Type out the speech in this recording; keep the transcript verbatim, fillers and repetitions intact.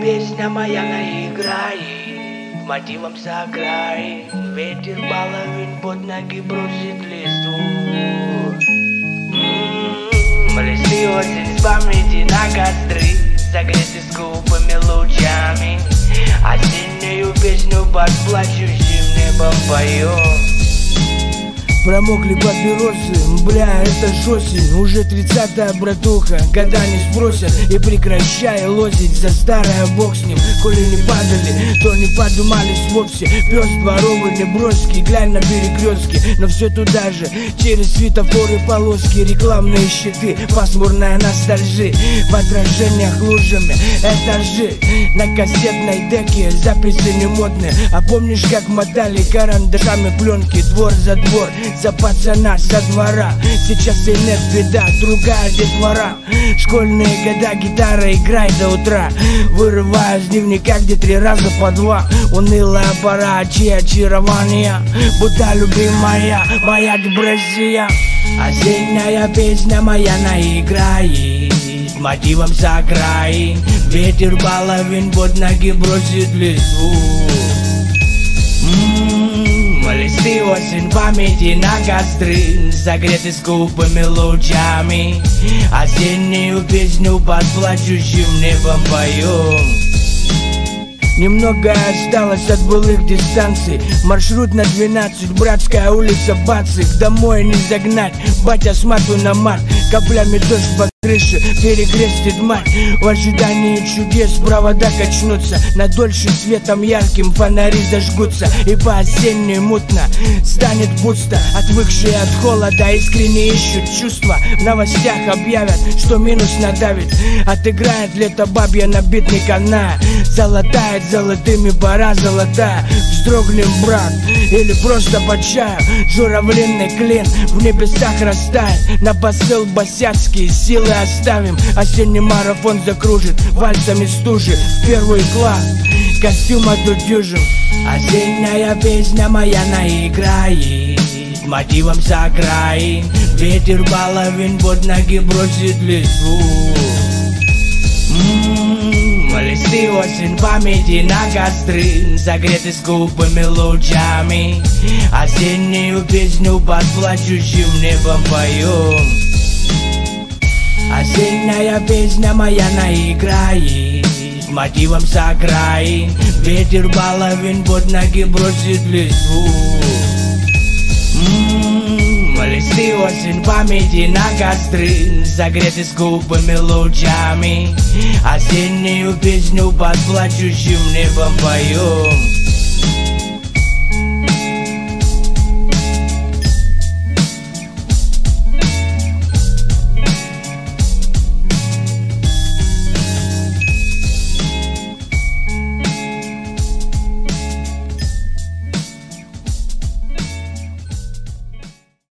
песня моя наиграет, мотивом сыграет. Ветер баловень под ноги бросит листву. М-м-м, листы осень с памяти на костры, согреты скупыми лучами. Осеннюю песню под плачущим небом поем. Промокли папиросы, бля, это ж осень. Уже тридцатая, братуха, года не спросят. И прекращай лозить за старое, бог с ним. Коли не падали, то не подумались вовсе. Пес дворовый, неброский, глянь на перекрестки. Но все туда же, через светофоры, полоски, рекламные щиты, пасмурная ностальжи. В отражениях лужами этажи, на кассетной деке записи не модные. А помнишь, как мотали карандашами пленки двор за двор? За пацана со двора. Сейчас и нет, беда, другая детвора. Школьные года, гитара, играй до утра. Вырываю с дневника, где три раза по два. Унылая пора, чьи очарования, будто любимая моя депрессия. Осенняя песня моя наиграет, мотивом сыграет. Ветер баловень под ноги бросит листву. Листы осень памяти на костры, согреты скупыми лучами. Осеннюю песню под плачущим небом поем. Немного осталось от былых дистанций. Маршрут на двенадцать, братская улица, Бацик. Домой не загнать, батя с мату на мат. Каплями дождь по крыше перекрестит мать. В ожидании чудес провода качнутся, на дольше светом ярким фонари зажгутся. И по-осенней мутно станет пусто. Отвыкшие от холода искренне ищут чувства. В новостях объявят, что минус надавит. Отыграет лето бабья на битникана. Золотает золотыми пора золотая. Вздрогнем, брат, или просто по чаю. Журавлиный клин в небесах растает. На посыл босяцкие силы оставим. Осенний марафон закружит вальсами стужи. В первый класс костюм отутюжим. Осенняя песня моя наиграет, мотивом сыграет. Ветер баловень под ноги бросит листву. Листы осень памяти на костры, согреты скупыми лучами. Осеннюю песню под плачущим небом поем. Осенняя песня моя наиграет, мотивом сыграет. Ветер баловень под ноги бросит листву. Листы осень памяти на костры, согреты скупыми лучами. Осеннюю песню под плачущим небом поем.